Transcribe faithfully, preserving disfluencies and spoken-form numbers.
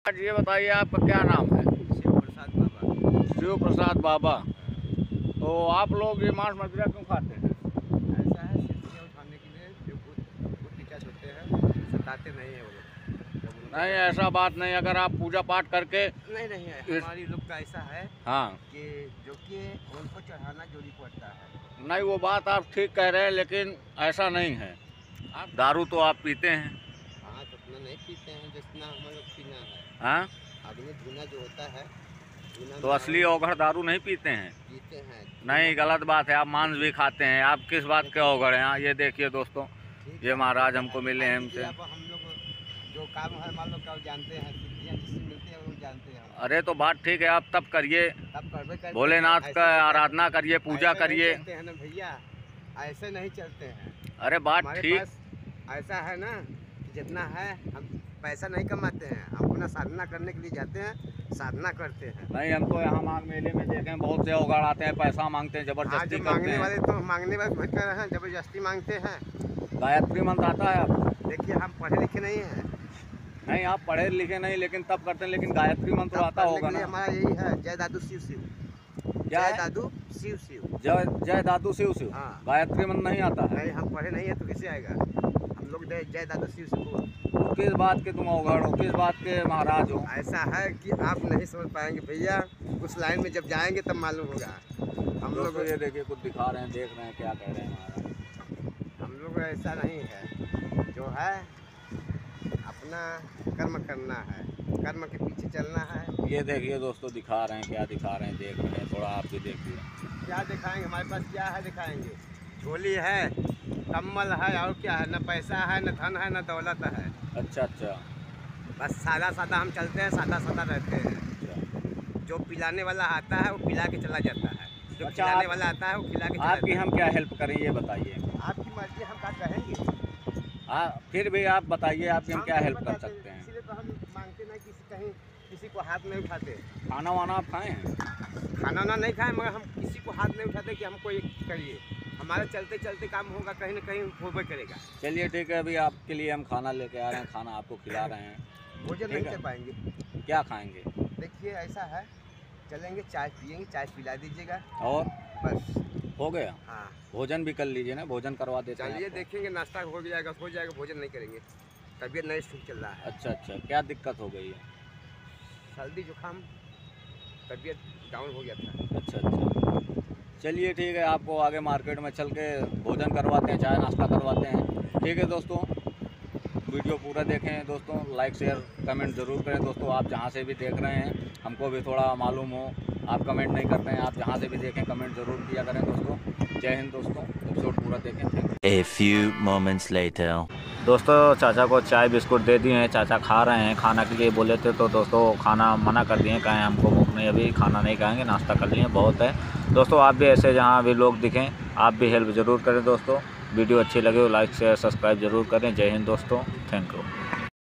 ये बताइए आपका क्या नाम है? शिव प्रसाद बाबा। शिव प्रसाद बाबा। तो आप लोग ये मांस मदिरा क्यों खाते हैं? ऐसा है सिद्धियाँ उठाने के लिए जो भूत भूत पिचाच होते हैं सताते नहीं है वो लोग। नहीं, ऐसा बात नहीं। अगर आप पूजा पाठ करके नहीं नहीं है इस... हमारी लोग का ऐसा है हाँ कि जो कि उनको चढ़ाना जरूरी पड़ता है। नहीं, वो बात आप ठीक कह रहे हैं, लेकिन ऐसा नहीं है। आप दारू तो आप पीते हैं? हाँ तो उतना नहीं पीते हैं जितना हम लोग पीना है। हाँ, अग्नि धुना जो होता है तो असली औघड़ दारू नहीं पीते हैं? पीते हैं। नहीं, गलत बात है। आप मांस भी खाते हैं। आप किस बात के औघड़ हैं? हाँ, ये देखिए दोस्तों, ये महाराज हमको मिले हैं हमसे। हम लोग जो काम है मान लो क्या जानते हैं, सिद्धियाँ जिससे मिलते हैं वो जानते हैं। अरे तो बात ठीक है, आप तब करिए, तब करबे करते भोलेनाथ का आराधना करिए, पूजा करिए। चलते हैं ना भैया, ऐसे नहीं चलते हैं। अरे बात ठीक। ऐसा है ना कि जितना है हम पैसा नहीं कमाते हैं, हम अपना साधना करने के लिए जाते हैं, साधना करते हैं। नहीं, हम तो यहाँ मांग मेले में देखे हैं बहुत से औघड़ आते हैं, पैसा मांगते हैं, जबरदस्ती करते मांगने हैं। वाले तो मांगने वाले बैठ कर हैं, जबरदस्ती मांगते हैं। गायत्री मंत्र आता है आपको? देखिए हम पढ़े लिखे नहीं हैं। नहीं, आप पढ़े लिखे नहीं, लेकिन तब करते हैं। लेकिन गायत्री मंत्र आता होगा ना? हमारा यही है, जय दादू शिव शिव। जय दादू शिव शिव। जय जय दादू शिव शिव। हाँ। गायत्री मंत्र नहीं आता है? नहीं, हम पढ़े नहीं है तो कैसे आएगा? हम लोग जय दादू शिव शिव। तो किस बात के तुम औघड़ हो, किस बात के महाराज हो? ऐसा है कि आप नहीं समझ पाएंगे भैया, उस लाइन में जब जाएंगे तब मालूम होगा। हम लोग ये देखिए कुछ दिखा रहे हैं, देख रहे हैं, क्या कह रहे हैं महाराज। हम लोग ऐसा नहीं है, जो है अपना कर्म करना है, कर्म के पीछे चलना है। ये देखिए दोस्तों, दिखा रहे हैं, क्या दिखा रहे हैं, देख रहे हैं, थोड़ा आप भी देखिए। क्या दिखाएंगे? हमारे पास क्या है दिखाएंगे? झोली है, कम्बल है, और क्या है? न पैसा है, न धन है, न दौलत है। अच्छा अच्छा। बस सादा सादा हम चलते हैं, सादा सादा रहते हैं। अच्छा। जो पिलाने वाला आता है वो पिला के चला जाता है, जो अच्छा, खिलाने आप, वाला आता है वो खिला के चला आपकी जाता हम क्या हेल्प करें ये बताइए? है। आपकी मर्जी, हम क्या कहेंगे? हाँ, फिर भी आप बताइए, आपकी हम क्या हेल्प कर सकते हैं? इसीलिए तो हम मांगते नहीं, किसी कहीं किसी को हाथ नहीं उठाते। खाना वाना आप खाए हैं? खाना वाना नहीं खाए, मगर हम किसी को हाथ नहीं उठाते कि हमको ये करिए। हमारे चलते चलते काम होगा, कहीं ना कहीं होबे करेगा। चलिए ठीक है, अभी आपके लिए हम खाना लेके आ रहे हैं, खाना आपको खिला रहे हैं। भोजन नहीं कर पाएंगे? क्या खाएंगे? देखिए ऐसा है, चलेंगे, चाय पियेंगे, चाय पिला दीजिएगा और बस हो गया। हाँ, भोजन भी कर लीजिए ना, भोजन करवा देते हैं। चलिए देखेंगे, नाश्ता हो जाएगा हो जाएगा, भोजन नहीं करेंगे। तबीयत नहीं ठीक चल रहा है। अच्छा अच्छा, क्या दिक्कत हो गई है? सर्दी जुकाम, तबीयत डाउन हो गया था। अच्छा अच्छा, चलिए ठीक है, आपको आगे मार्केट में चल के भोजन करवाते हैं, चाय नाश्ता करवाते हैं। ठीक है दोस्तों, वीडियो पूरा देखें दोस्तों, लाइक शेयर कमेंट ज़रूर करें दोस्तों। आप जहाँ से भी देख रहे हैं, हमको भी थोड़ा मालूम हो। आप कमेंट नहीं करते हैं, आप जहाँ से भी देखें कमेंट ज़रूर किया करें दोस्तों। जय हिंद दोस्तों, एपिसोड पूरा देखें। Thank you. A few moments later. दोस्तों चाचा को चाय बिस्कुट दे दिए हैं, चाचा खा रहे हैं। खाना के लिए बोले थे तो दोस्तों खाना मना कर दिए, कहें हमको भूख नहीं, अभी खाना नहीं खाएंगे, नाश्ता कर लिए, बहुत है। दोस्तों आप भी ऐसे जहाँ भी लोग दिखें, आप भी हेल्प ज़रूर करें दोस्तों। वीडियो अच्छी लगे तो लाइक शेयर सब्सक्राइब जरूर करें। जय हिंद दोस्तों, थैंक यू।